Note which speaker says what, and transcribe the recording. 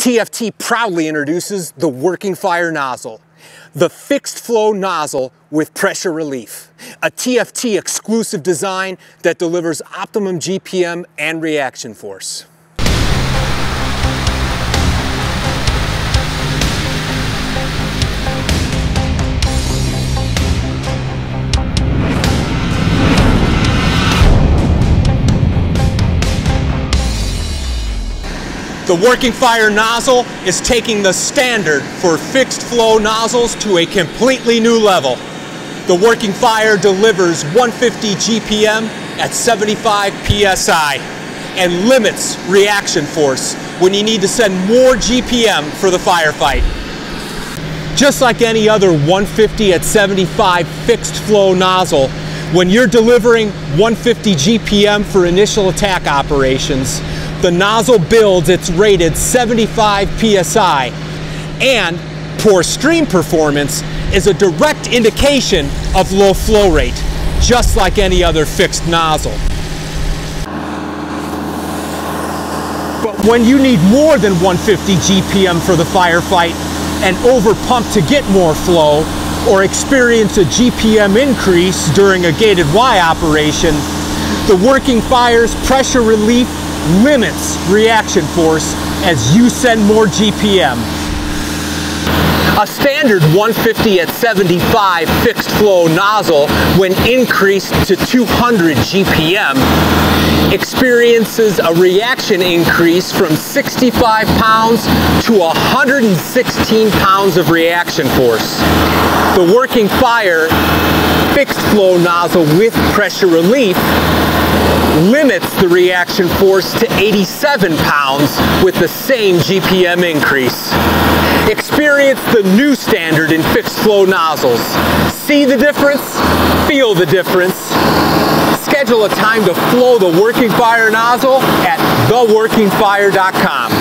Speaker 1: TFT proudly introduces the Working Fire Nozzle, the fixed flow nozzle with pressure relief, a TFT exclusive design that delivers optimum GPM and reaction force. The Working Fire Nozzle is taking the standard for fixed flow nozzles to a completely new level. The Working Fire delivers 150 GPM at 75 PSI and limits reaction force when you need to send more GPM for the firefight. Just like any other 150 at 75 fixed flow nozzle, when you're delivering 150 GPM for initial attack operations, the nozzle builds its rated 75 PSI, and poor stream performance is a direct indication of low flow rate, just like any other fixed nozzle. But when you need more than 150 GPM for the firefight and overpump to get more flow, or experience a GPM increase during a gated Y operation, the Working Fire's pressure relief limits reaction force as you send more GPM. A standard 150 at 75 fixed flow nozzle, when increased to 200 GPM, experiences a reaction increase from 65 pounds to 116 pounds of reaction force. The Working Fire fixed flow nozzle with pressure relief limits the reaction force to 87 pounds with the same GPM increase. Experience the new standard in fixed flow nozzles. See the difference? Feel the difference. Schedule a time to flow the Working Fire nozzle at theworkingfire.com.